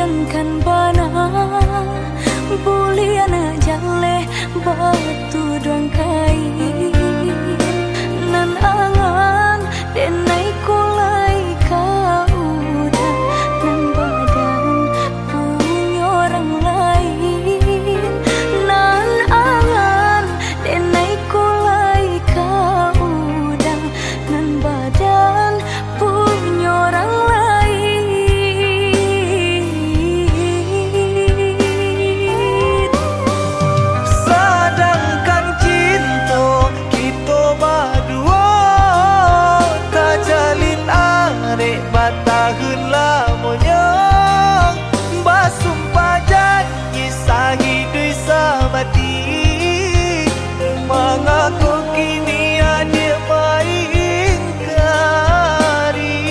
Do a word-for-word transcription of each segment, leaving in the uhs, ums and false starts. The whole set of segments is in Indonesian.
sadangkan bana buliana jale batu doang kai nan angan denai kulai kauda nan badan punya orang lain nan angan denai kulai kauda nan badan punya orang lain. Sadangkan cinta kita berdua tak jalin arek batahun lamanya basumpah janji sahidui sabati mengaku kini ada main kari.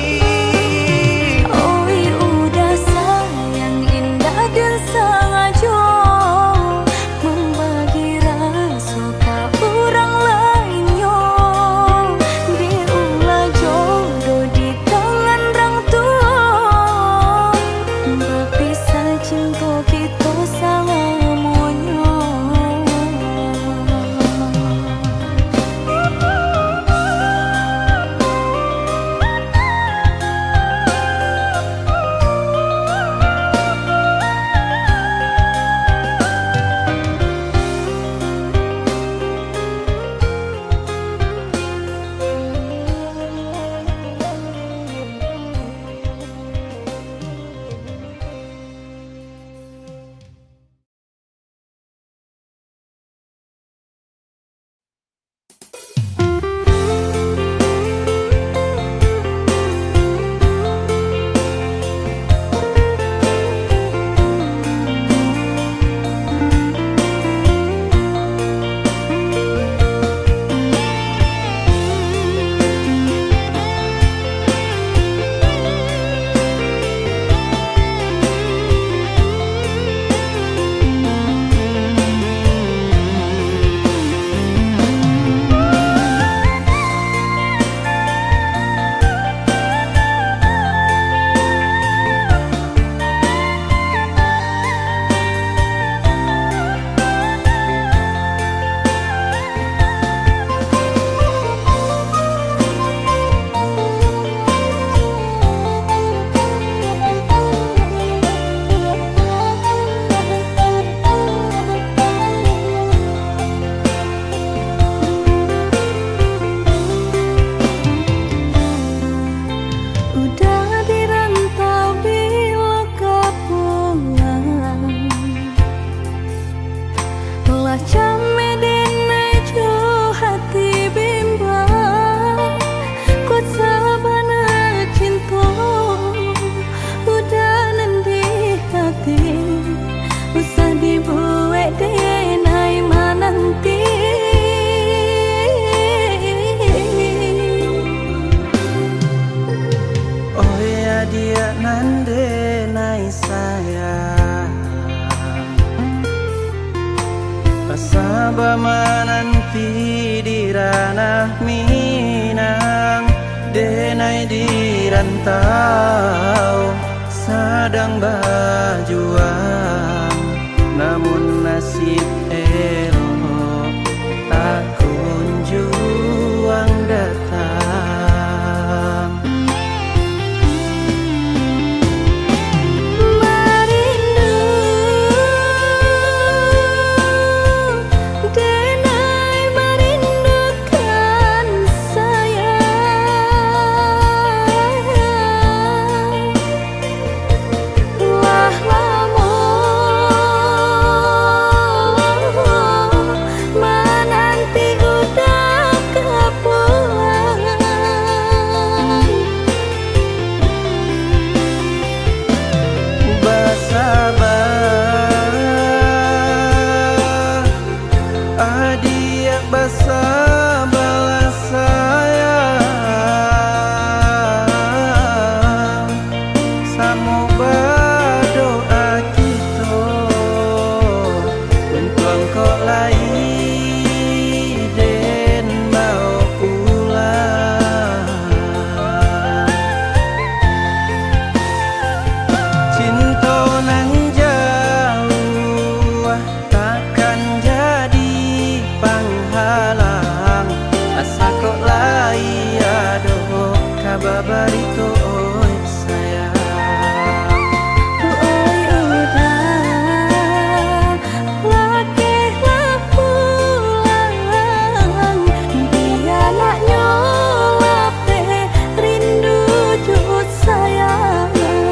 Oi udah sayang indah dan sangat jauh membagi rasa ke orang lainnya diulah jodoh di tangan orang tua berpisah cinta kita sangat monyong. Udah dirantau bila kau pulang lah came denai jo hati bimbang kuat sabana cinta udah nendi hati usah dibuat denai mananti. Oh ya dia nande nai sayang pasaba mananti di ranah Minang denai di rantau sadang berjuang namun nasib elok tak kunjung datang. Wah lama iya doh kababarito oi sayang. Oi udah lakeh pulang dia nak nyolape rindu jut sayang.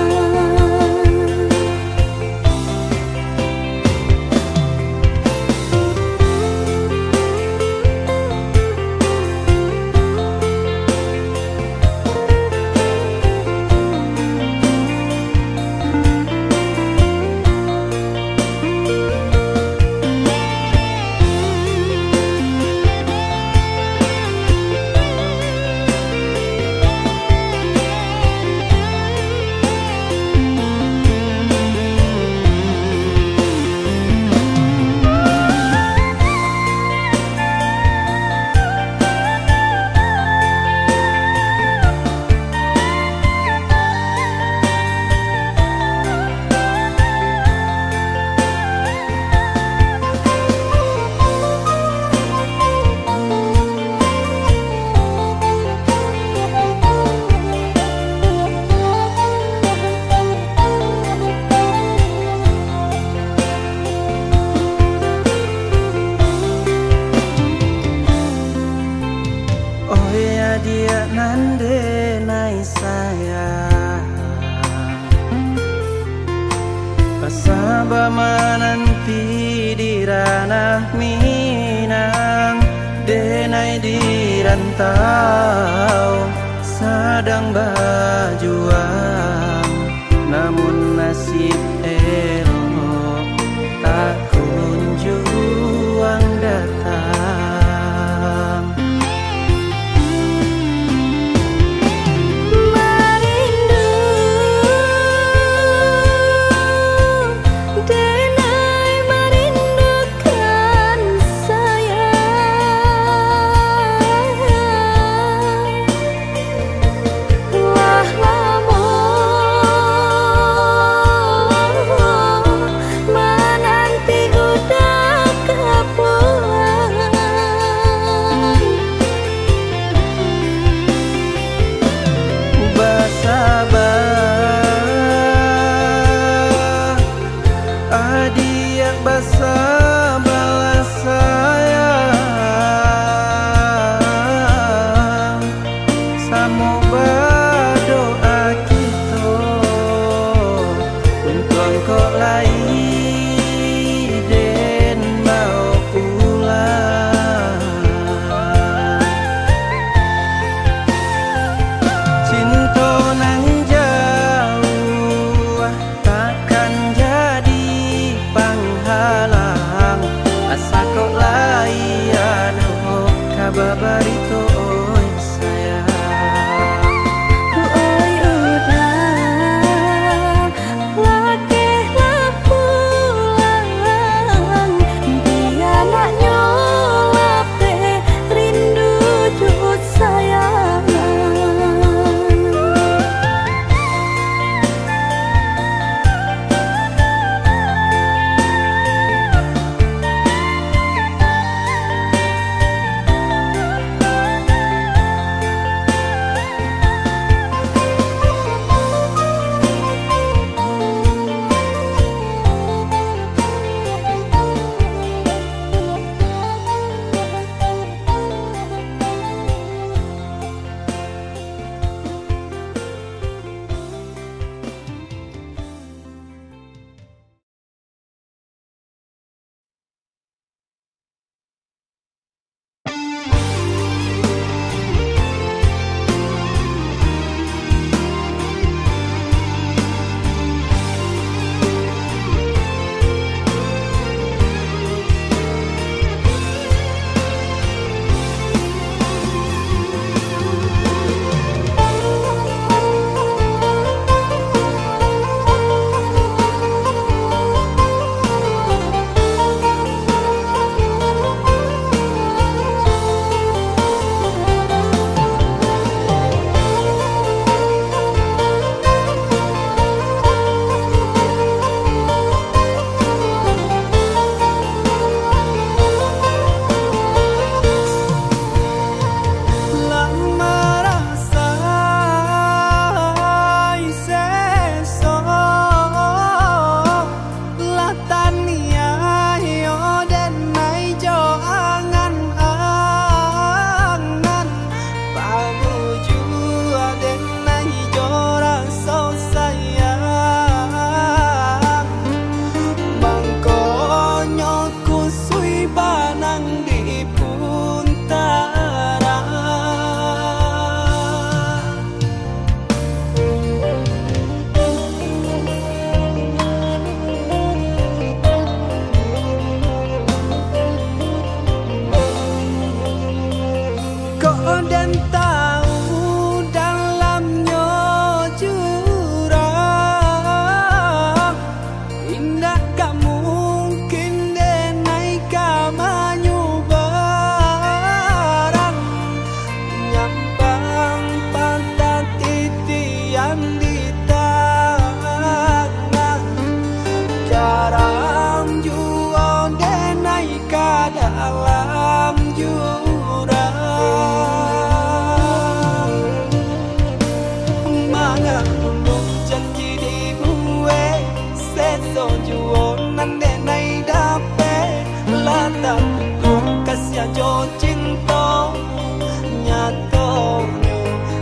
Oh ya dia nande nai sayang pasaba mananti di ranah Minang denai di rantau sedang berjuang namun nasib elok tak kunjung datang. Wah lamun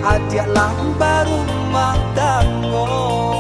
adik lang baru matanggo.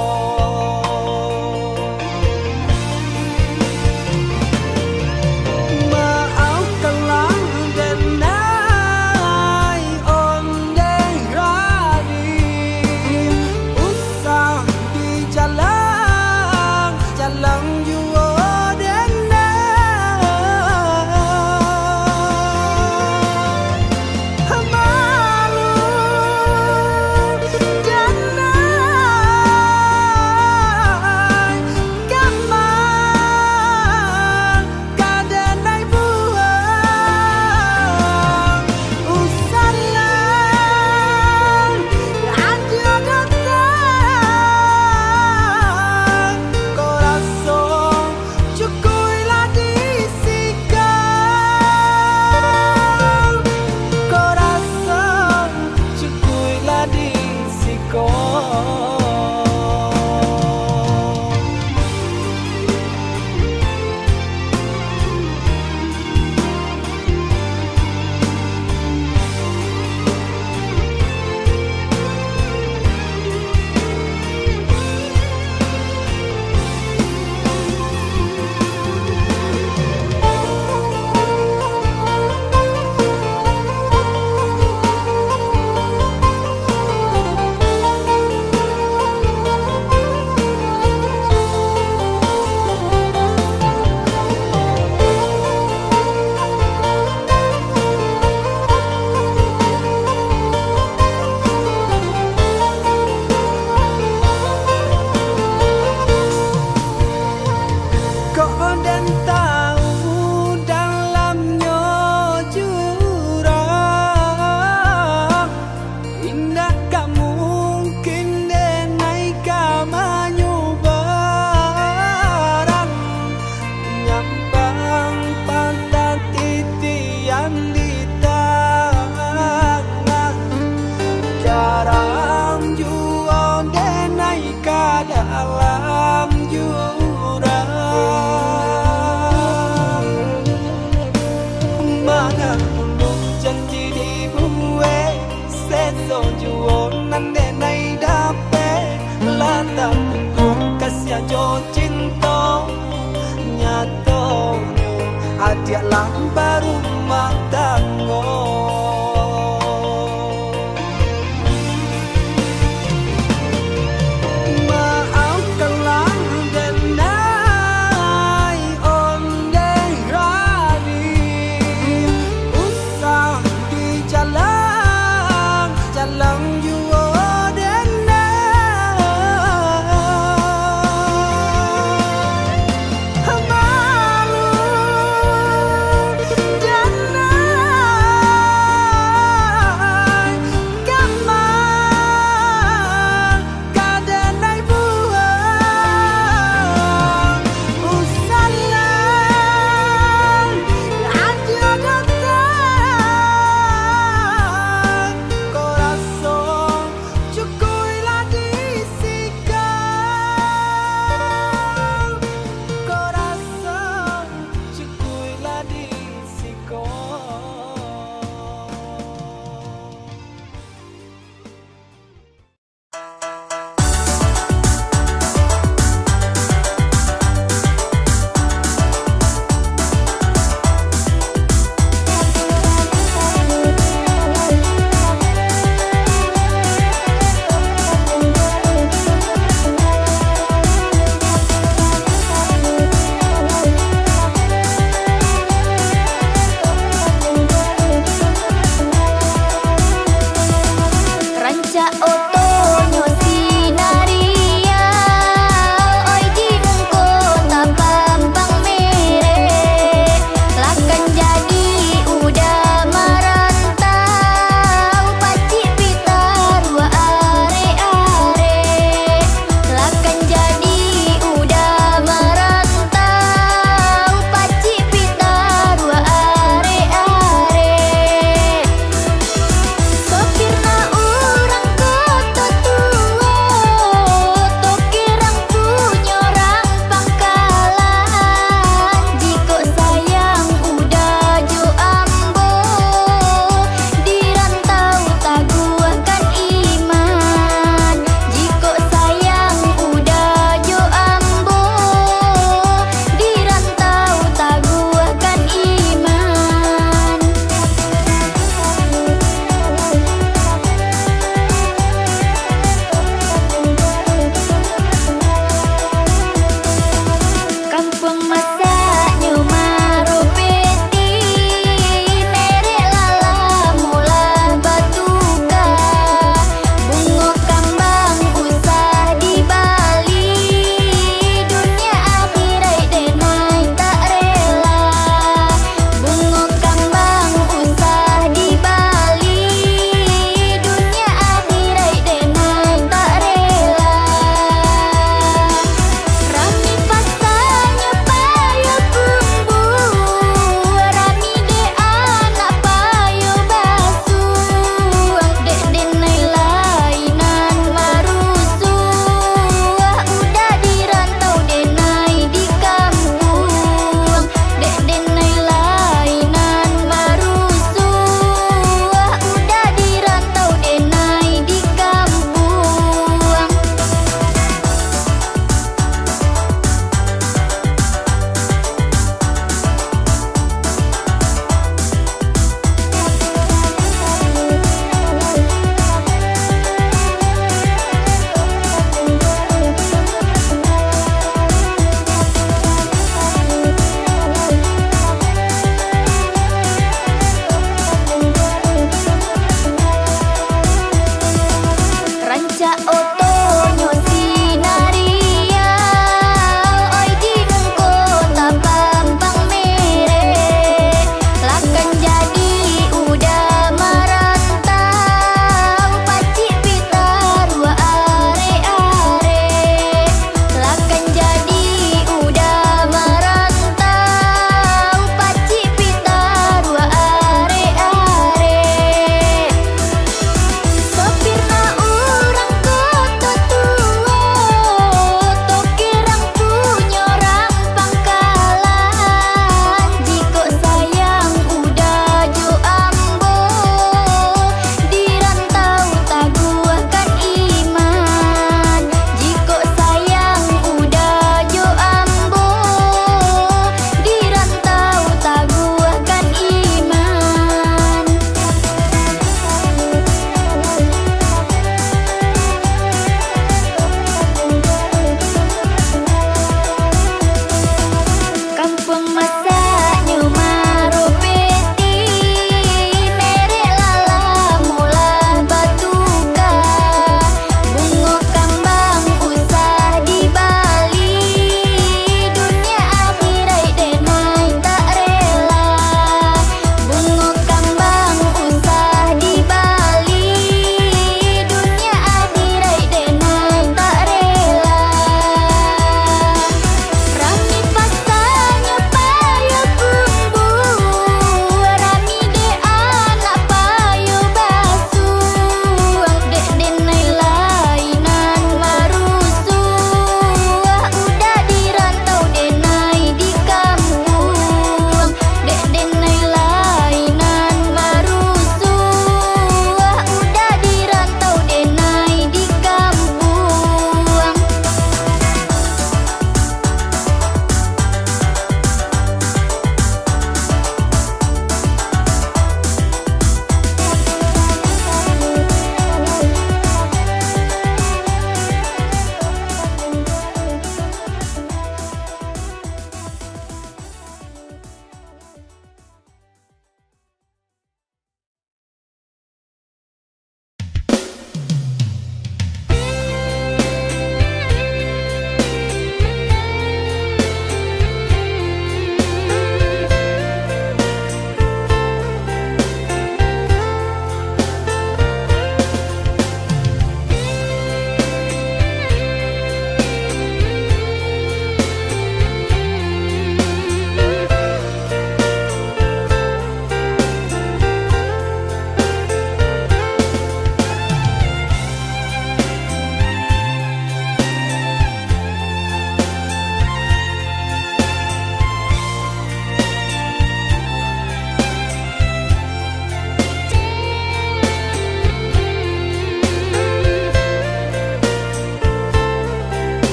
Dalam jurang mana dulu janji dibuat seso juonan denai dapat lata untuk kasih jo cinta nyato adik lang baru matanggo.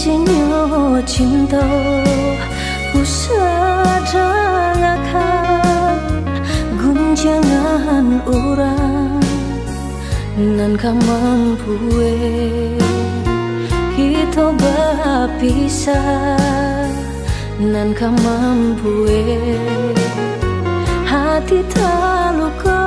Kuncinya cinta ku sedang akan guncangan orang nan ka mampu kita berpisah nan ka mampu hati terluka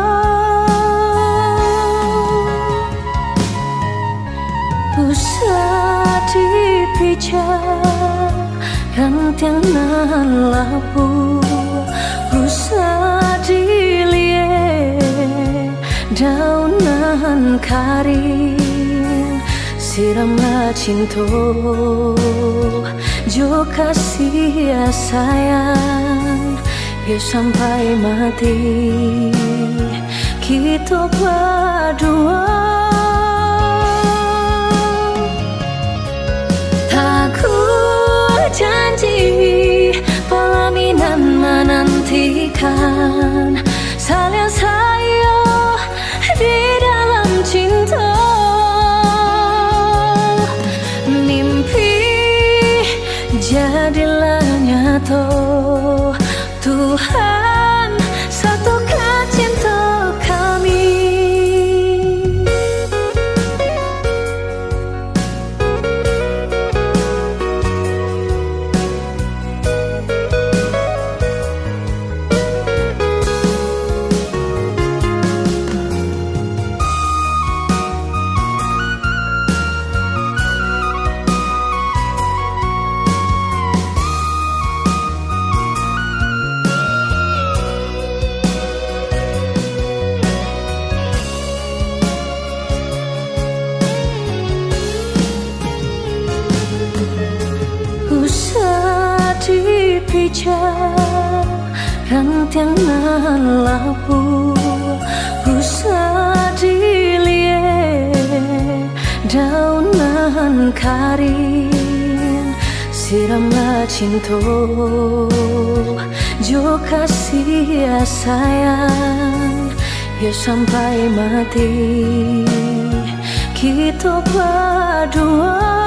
usah dipijar rantiang nan lapu usah dilihat daunan karing siramlah cinta jo kasih sayang ya sampai mati kita berdua. Janji pelaminan menantikan saling sayang di dalam cinta. Mimpi jadilah nyata, Tuhan satukan cinta kami. Dipijar rantiang nan lapu usah dilihat daunan karing siramlah cinta jo kasih sayang ya sampai mati kita berdua.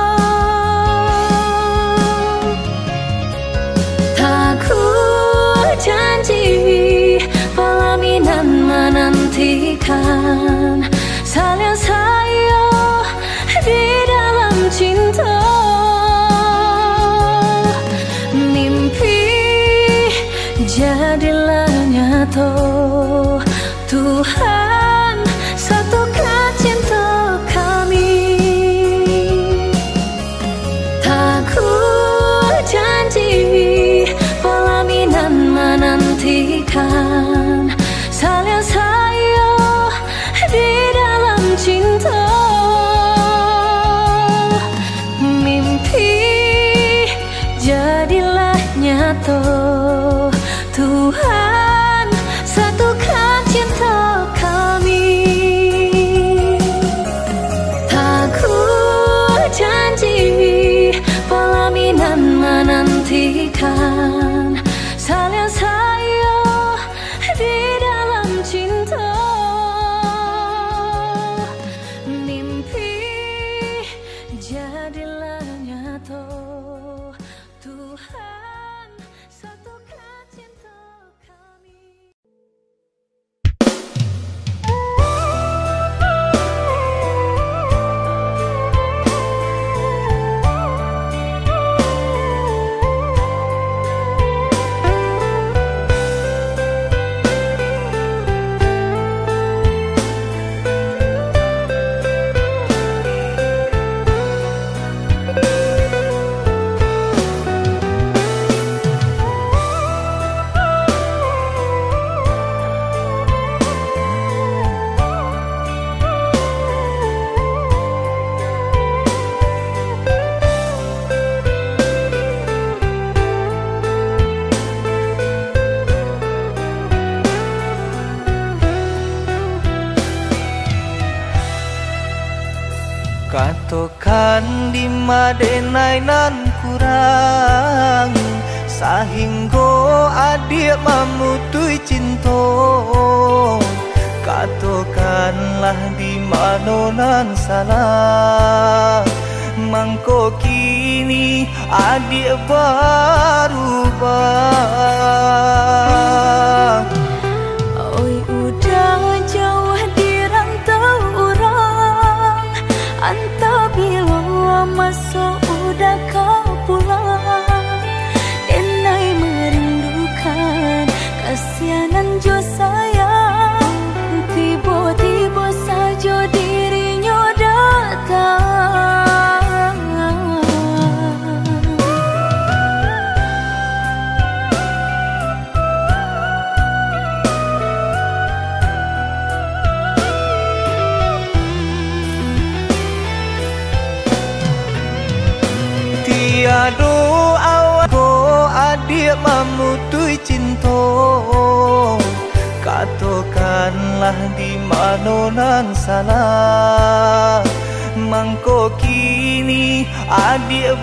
Janji pelaminan menantikan saling sayang di dalam cinta. Mimpi jadilah nyata, Tuhan satukan cinta kami. Takut janji pelaminan menantikan saling sayang di dalam cinta. Mimpi jadilah nyata, Tuhan satukan cinta kami. Takut janji pelaminan menantikan saling sayang di dalam cinta. Mimpi jadilah nyata, Tuhan satukan cinta kami. Katokan di madenai nan kurang sahingga adik mamutui cinta. Katokanlah di mana nan salah mangko kini adik berubah. Oi udah jauh di rantau orang, anta bila masuk udah kau pulang. Denai merindukan kasihanan jo sayang, tiba-tiba saja dirinya datang. Tiada awak go adik memutui cinta, katakanlah di mana nan salah. Mangko kini adik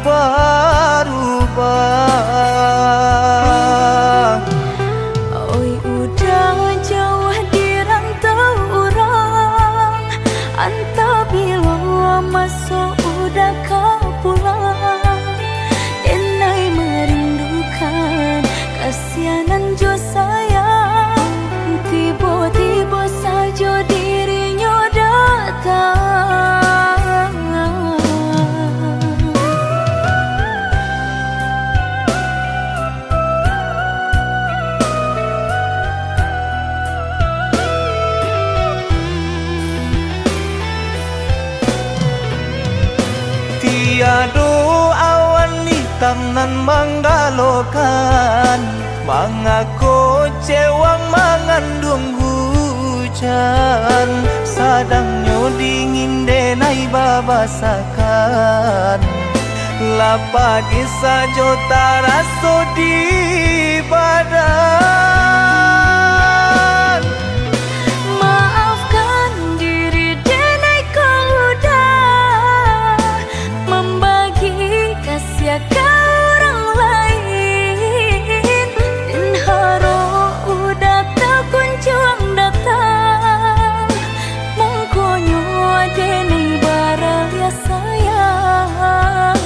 berubah. Oi udah jauh di rantau orang, anta bila masuk udah kau pulang. Denai merindukan kasihanan jo sayang, tiba-tiba saja dirinya datang. Tiada awan hitam nan menggalokan, mengaku cewang mengandung hujan. Sadangnya dingin denai babasakan, lapadi saja taraso di badan. Maafkan diri denai kau udah membagi kasih ke orang lain, dan haro udah terkunjung datang. Mungkonyo denai baralia sayang.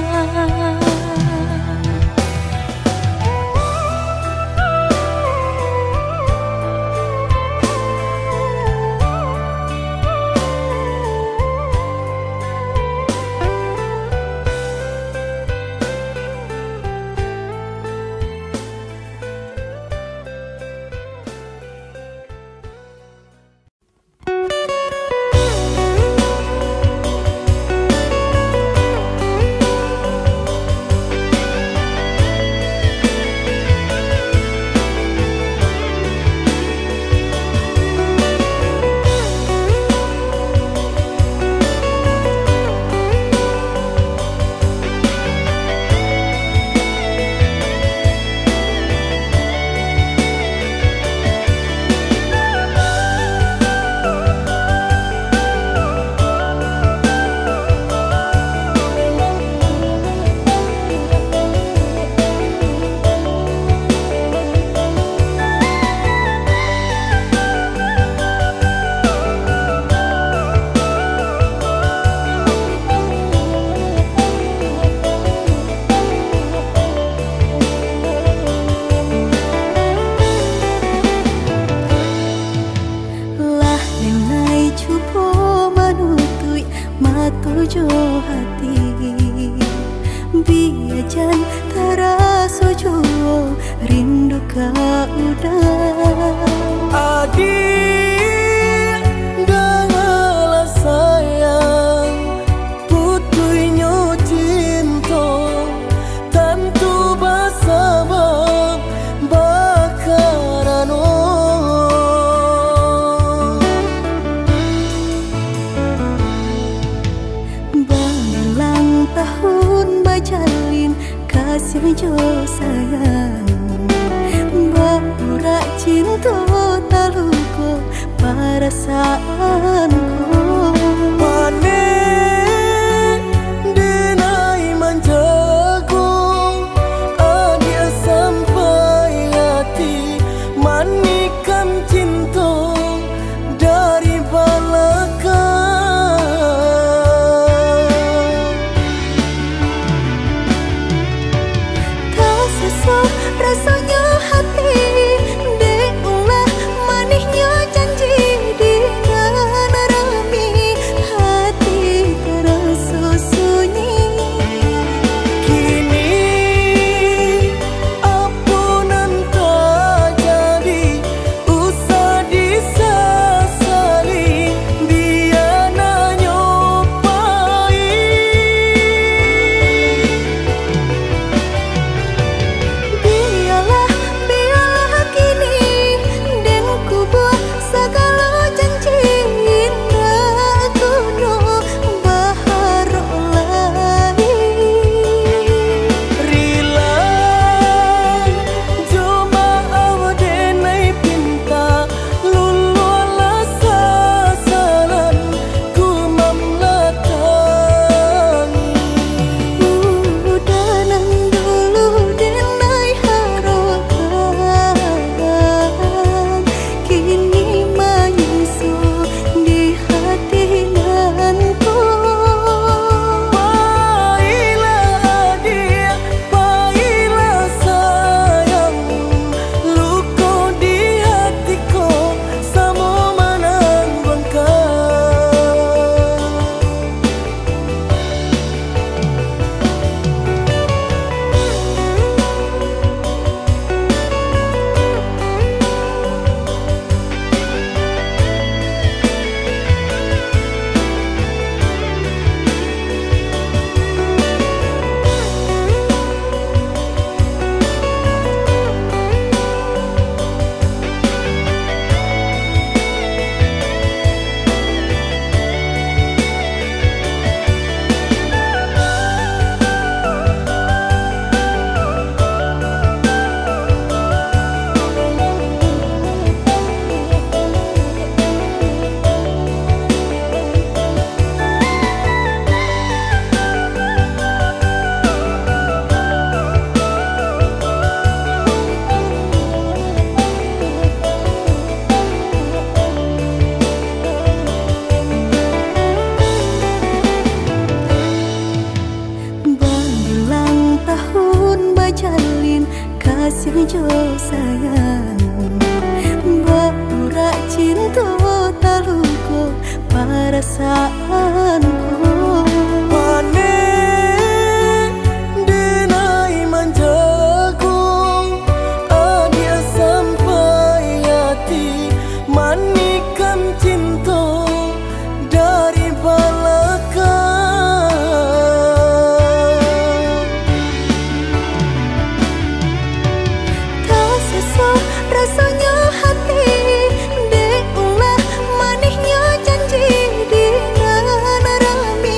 Tujuh hati biajan taraso jua rindu ka udah. Adik dengarlah sayang, putuinyo cinta tentu bersabab bakarano. Tahun bajalin kasih jo sayang, bapurak cinta taluko perasaanku. Pane denai menjago adik sampai hati, manikam cinta dari balaka. rasanya hati, dek ulah manisnya janji di rami, hati terasa sunyi. Kini ampunan tak jadi, usah disesali, biar nak nyobai. Biarlah, biarlah kini dan kubur segala janji indah kuno baharok lagi. Rila cuma awdenai pinta lululah sasaran ku mamlatangi. Udanan dulu denai harokan, kini menyusul di hati nanku. Baiklah dia, baiklah sayang, luka di hatiku sama menang bengkak. Berulang tahun bajalin kasih jo sayang, berurak cinta taluku perasaanku. Panen denai manjaku, dia sampai hati manikam cinta dari belakang. Tak sesuai rasanya hati, dek ulah manisnya janji di rami,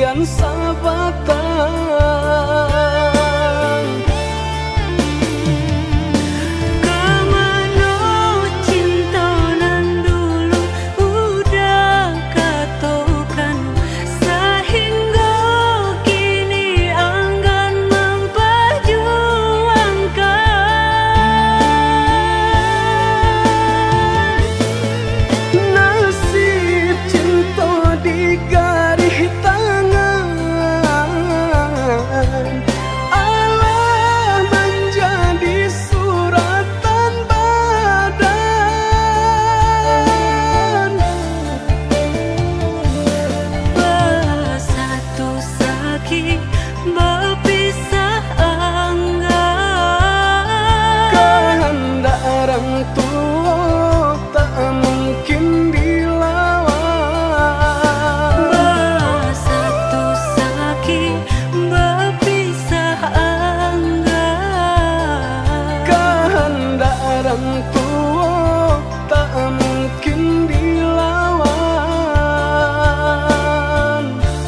dan sabatan. Kemana cinta nan dulu udah katokan, sehingga kini enggan memperjuangkan. Nasib cinta di garis tangan, Allah menjadi suratan badan. Bersatu sakit berpisah enggan, Kehendak orang tua tak mungkin dilawan. bersatu sakit berpisah enggan, Kehendak orang tua tak mungkin dilawan.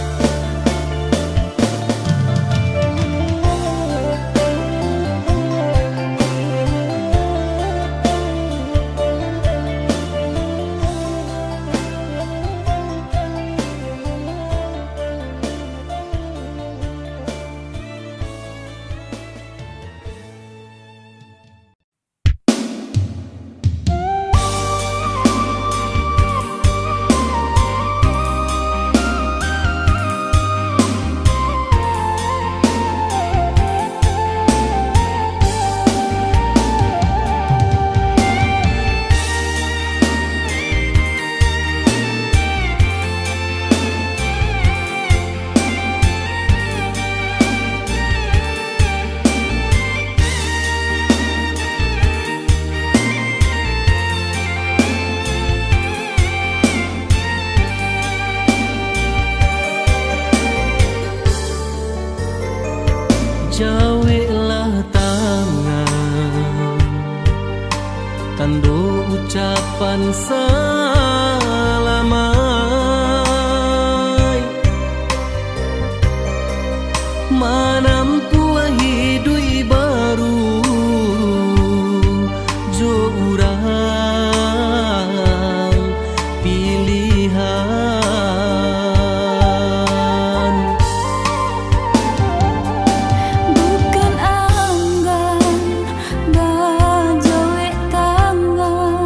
Jauhilah tangan, tanda ucapan salamai. Manampu hidui baru jo urang pilihan. bukan anggan bajawe tangan,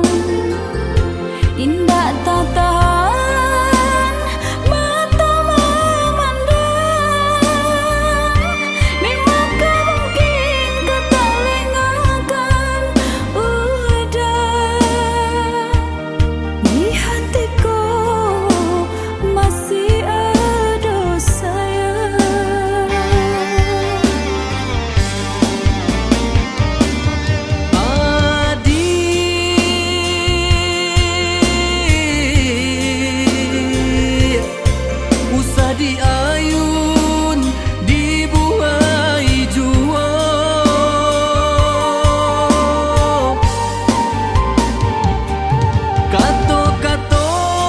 indah tatahan mata memandang. Ni maka mungkin ketalengakan udah di hatiku masih ada sayang. Adik, usah diayun, dibuai jua. Kato-kato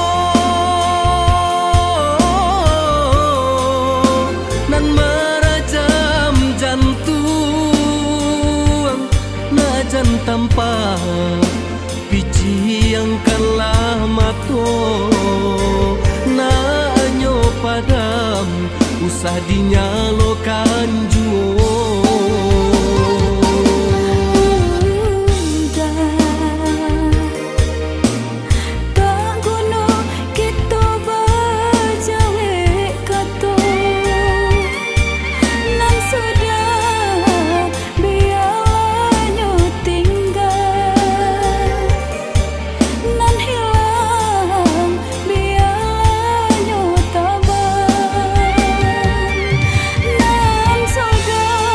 nan merajam jantung, najan tanpa pici yang kalah mato. Nanyo padam, usah dinyalokan juo. Tak guna kita berjawe kato, nan sudah biarnya tinggal, nan hilang biarnya tabah, nan sudah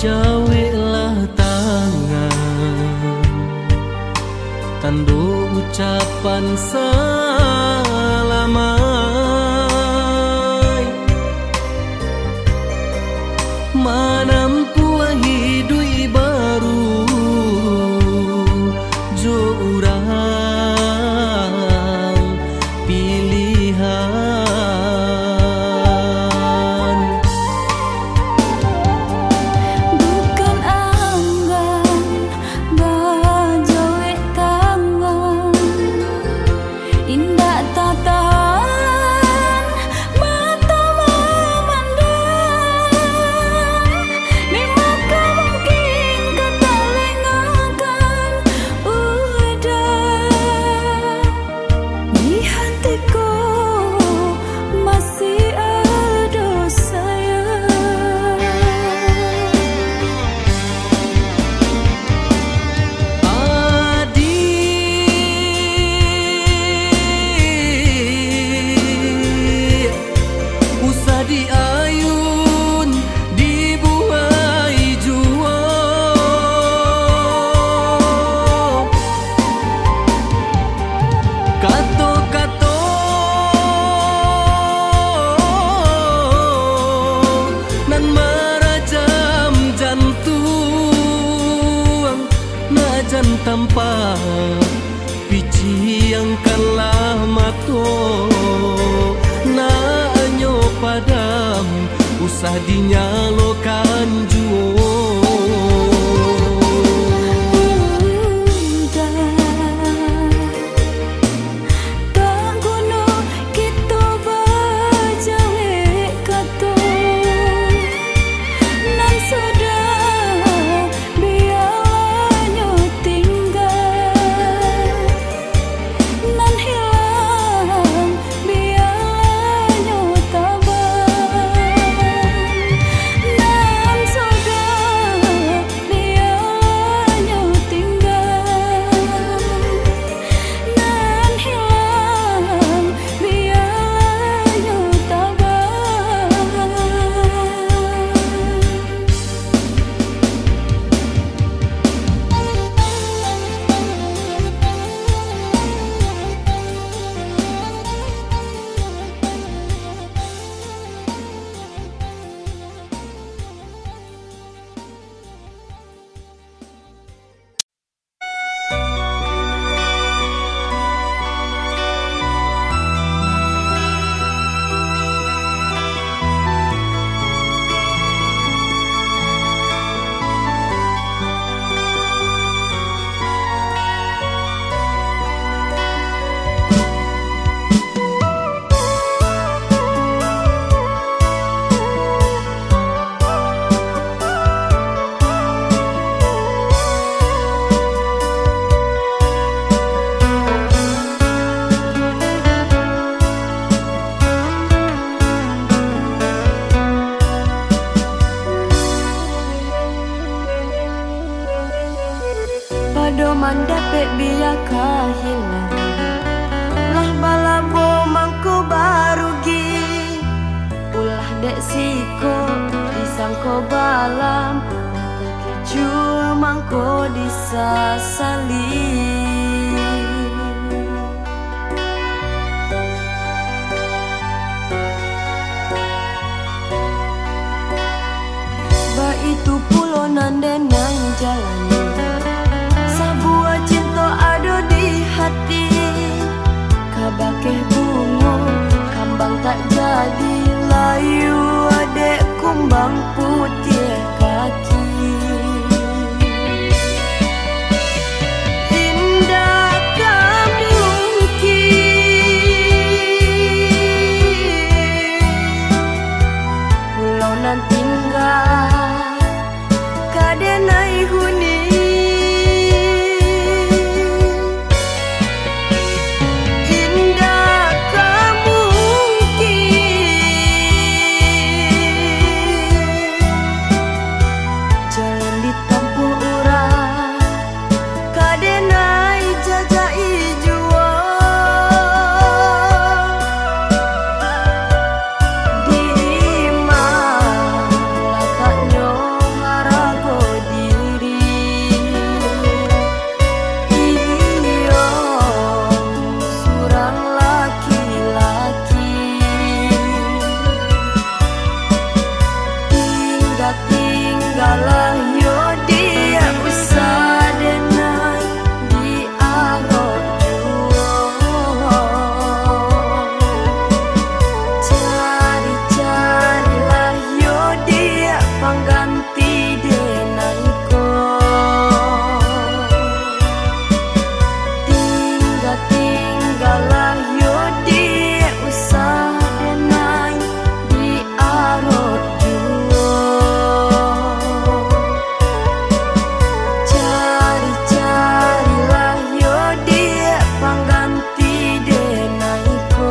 jawelah tangan, tando ucapan salamai. Manampu hidui baru jo urang pilihan. Bukan anggan bajawe tangan, indah tatahan mata memandang. Di maka mungkin kata lengakan udah, di hatiku masih ada sayang. Adik, usah diayun, dibuai jua. Kato-kato nan merajam jantung, najan tanpa piciangkanlah mato. Na anyo padam, usah dinyalokan juo. Tak guna kita bajawe kato, nan sudah biarnya tinggal, nan hilang biarnya tabang, nan sudah biarnya tinggal, nan hilang biarnya tabang. Padoman dapet biaka hilang, lah balabo mangko barugi. Ulah dek siko disangko balam, tak kicul mangko disasali. Ba itu pulo nandenang jalani, sabuah cinta ada di hati. Kabakeh bungo kambang tak jadi layu, adek kumbang putih kaki. Indah kamu mungkin pulau nan tinggal kadenai huni. Indah kamu mungkin tinggalah yo dia usah denai di arok juo. Cari-carilah yo dia pangganti denai ko. Tinggal-tinggalah yo dia usah denai di arok juo. Cari-carilah yo dia pangganti denai ko.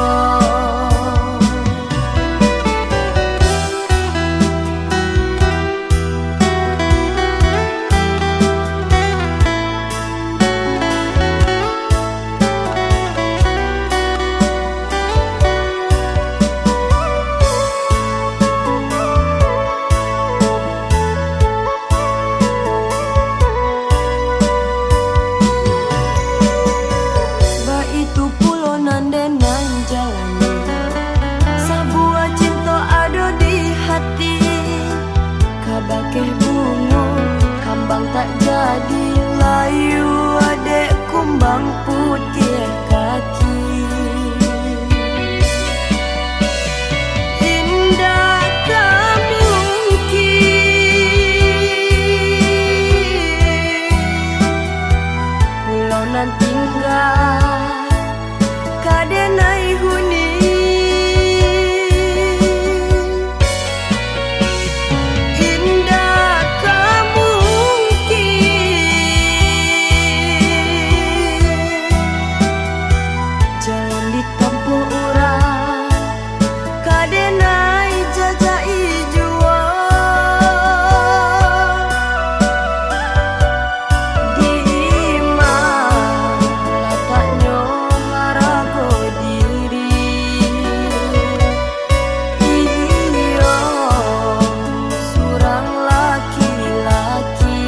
Ba itu pulo nandenan jalani sabuah cinta ada di hati. Kabakeh bungo kambang tak jadi layu adek kumbang putih kaki. Indah tak mungkin pulau nan tinggal kadenai huni. Indah tak mungkin jalan ditempuh urang kadenai jajai jua. Di mana letaknya harago diri. Iyo surang laki-laki.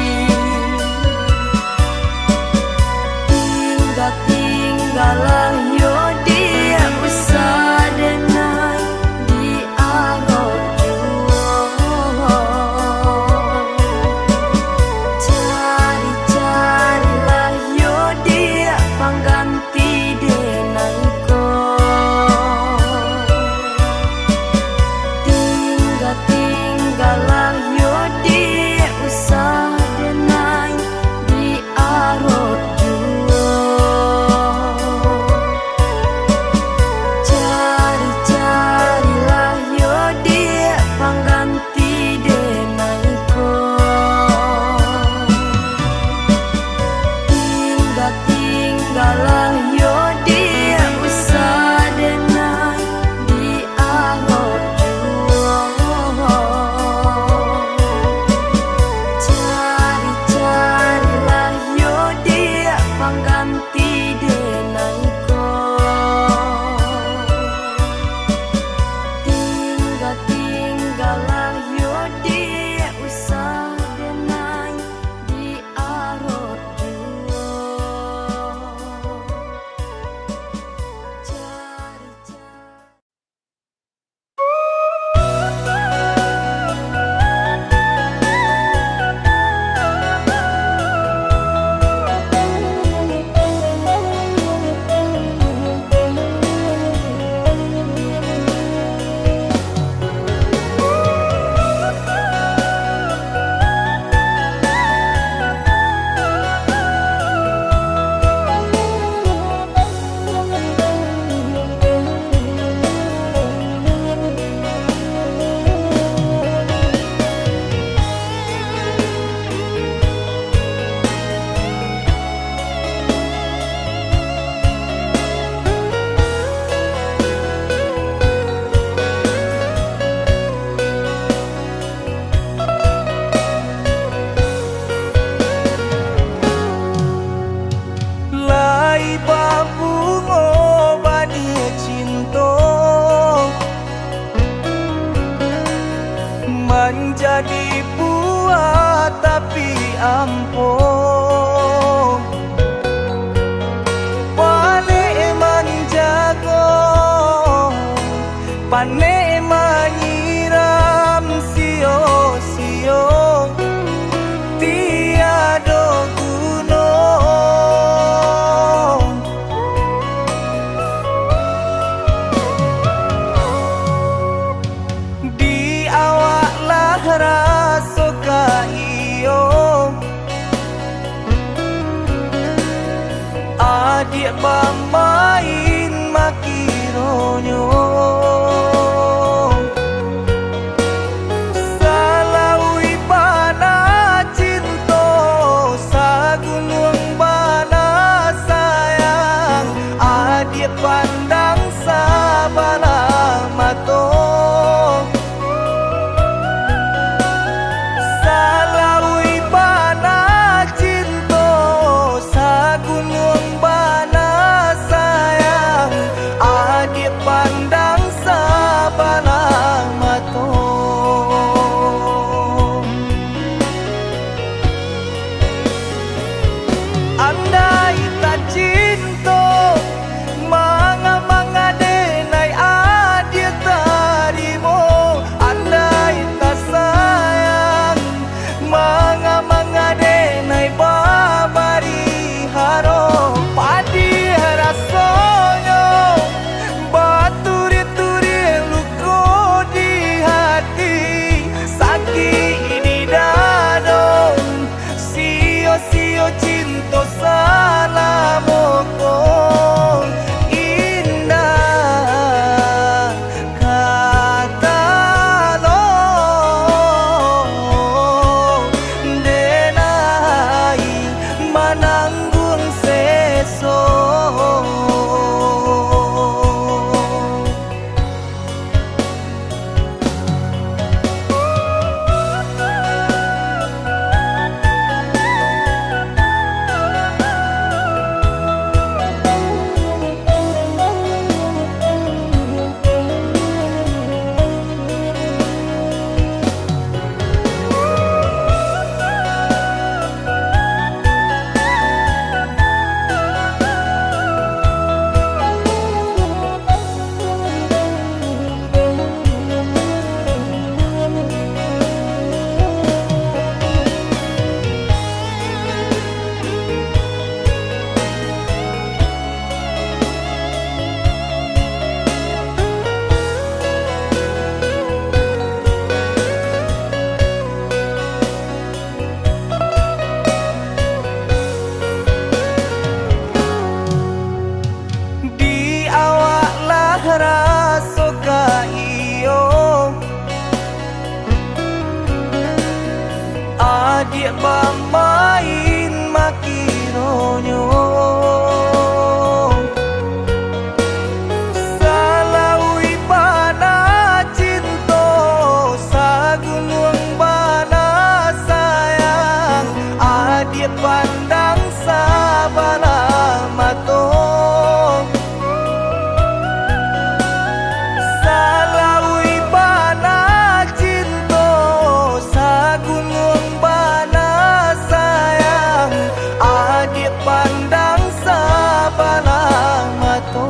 Tinggal-tinggalah yo dia usah denai di arok juo. Cari-carilah yo dia pangganti denai ko. Tinggal-tinggalah yo dia usah denai di arok juo. Cari-carilah yo dia pangganti denai ko. Tinggal-tinggalah yo dia usah denai di arok juo. Cari-carilah yo dia pangganti denai ko. Tinggal-tinggalah yo dia usah denai di arok juo. menjadi buah tapi ampun pane manjago pane manyiram sio-sio adik bermain makironyo. Salaui bana cinta sagunung bana sayang, adik pandang sabala mato. Salaui bana cinta sagunung bana sayang, adik pandang sabala mato. Andai tak cinta manga-manga denai adik tarimo. Andai tak sayang manga-manga denai babari haro. Padi rasonyo baturi-turi luko di hati, sakit ini dadong sio-sio cinta salamoko. Indah kata lo denai mananggung seso. Di awaklah rasa kaiyo, adik bermain makironyo. Salaui bana cinta sagunung bana sayang, adik pandang sabala mato. Salaui bana cinta sagunung bana sayang, adik pandang sabala mato.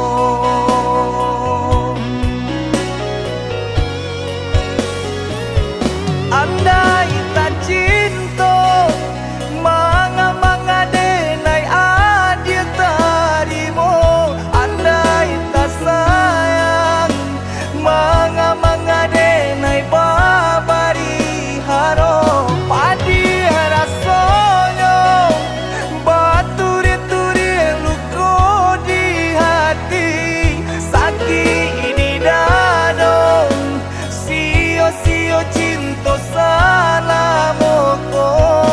Andai tak cinta manga-manga denai adik tarimo. Andai tak sayang manga-manga denai babari haro. Padi rasonyo baturi-turi luko di hati, sakit ini dadong sio-sio cinta salamoko.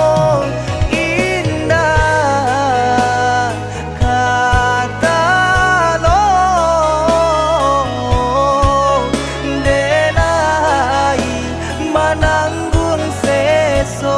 Indah kata lo denai mananggung seso.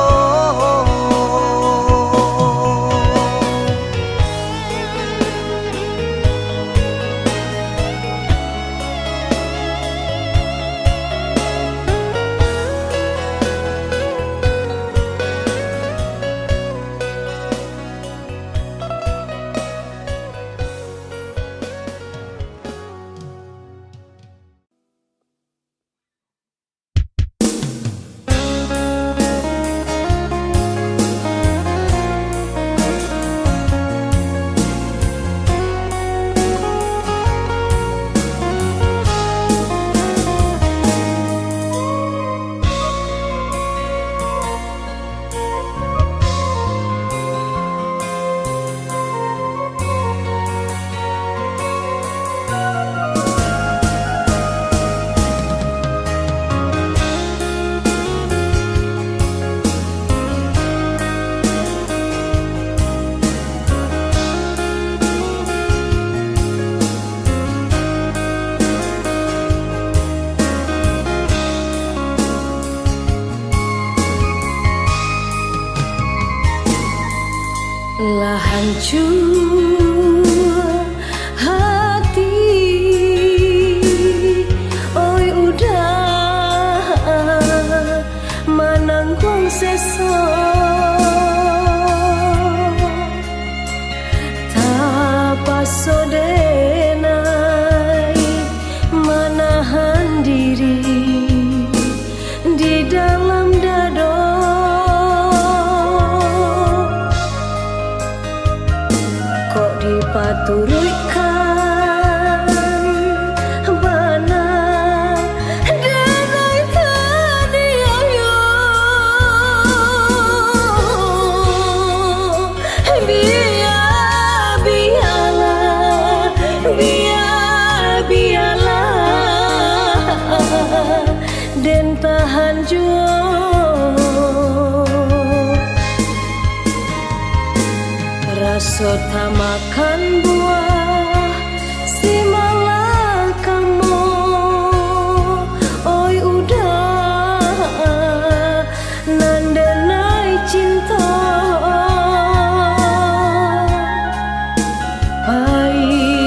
lah hancur hati. Oi udah mananggung seso tapasodenai manahan diri di dalam dado. Kok dipaturutkan bana denai tadi ayo biar biarlah biar biarlah den tahan jua. Raso tak makan buah si malah kamu. Oi udah nandenai cinta pai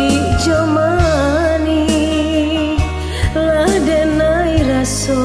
jomani lah denai raso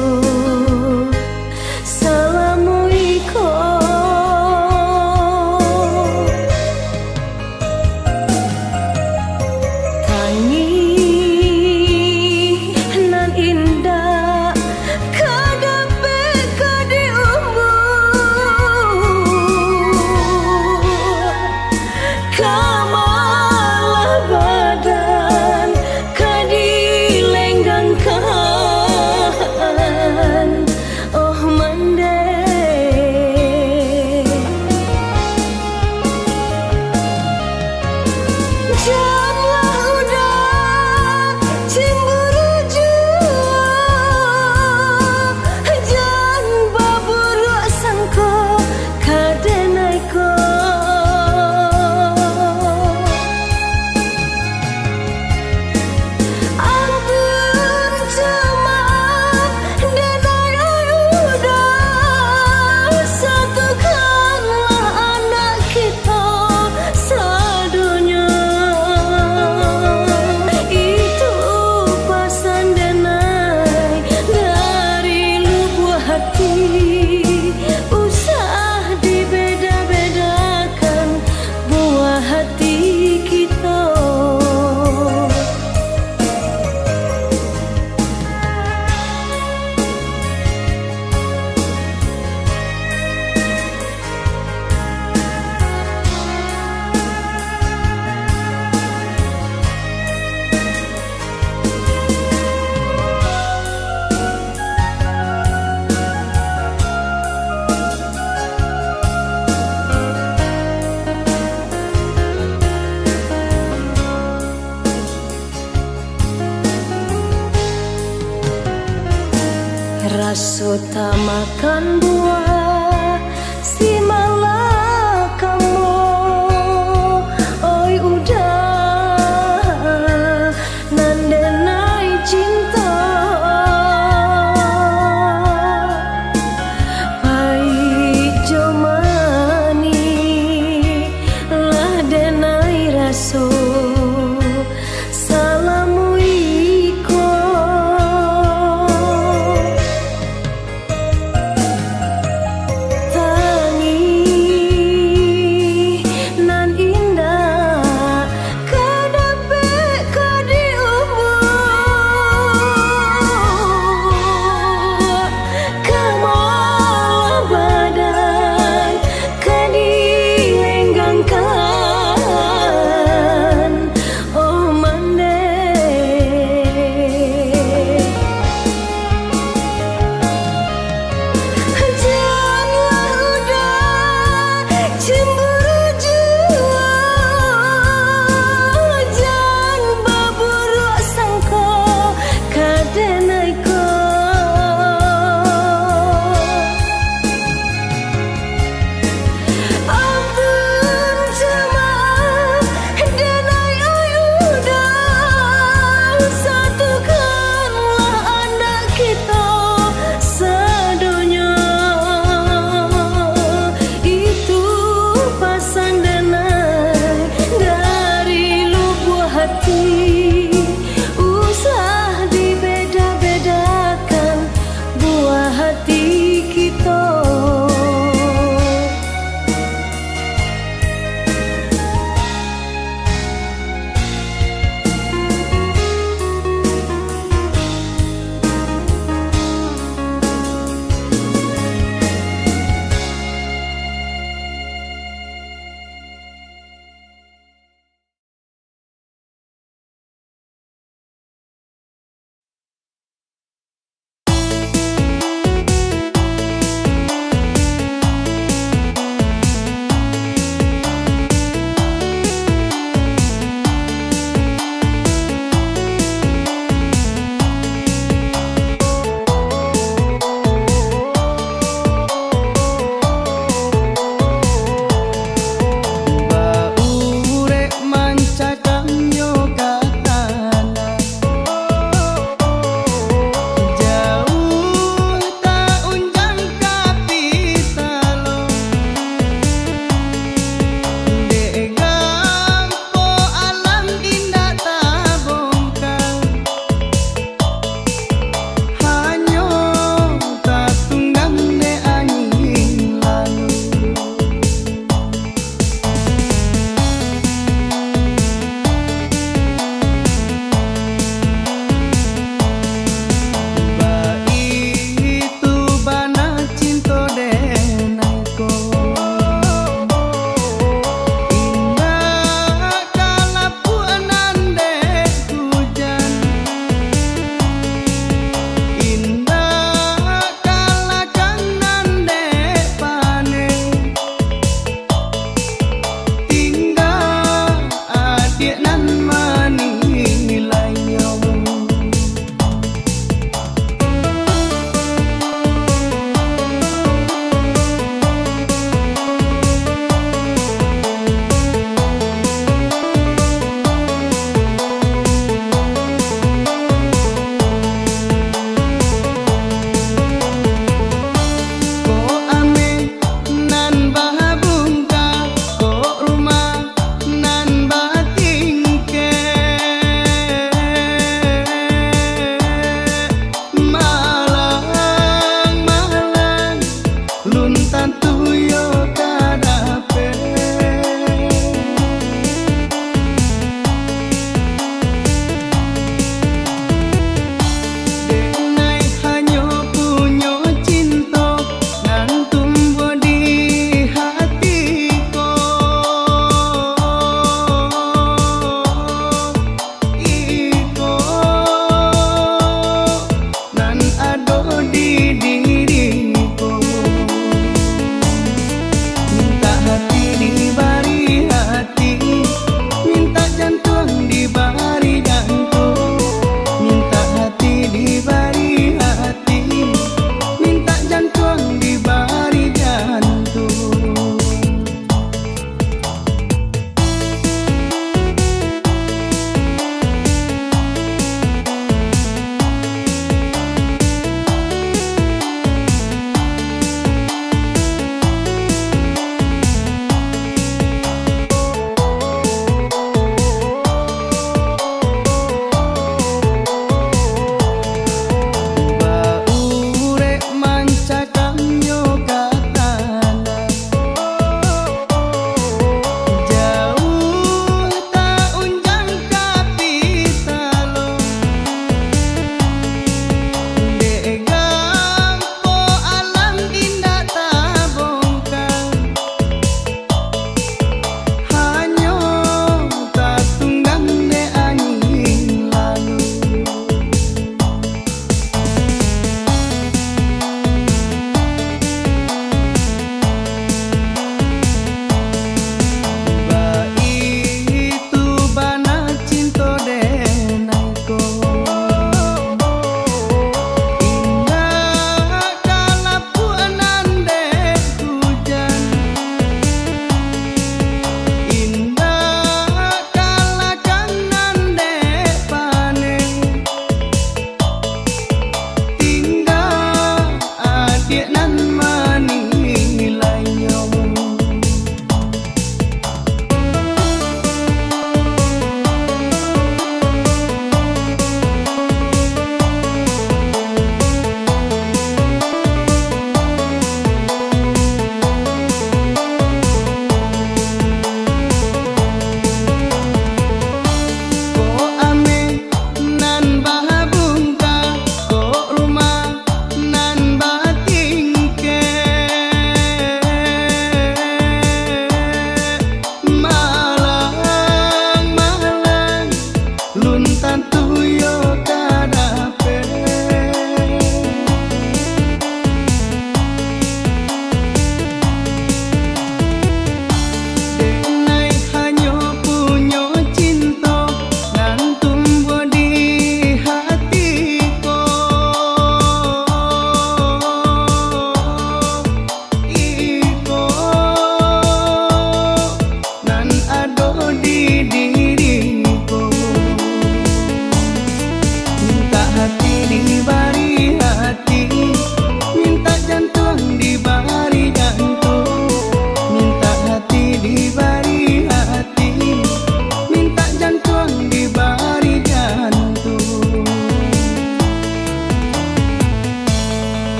raso tak makan buah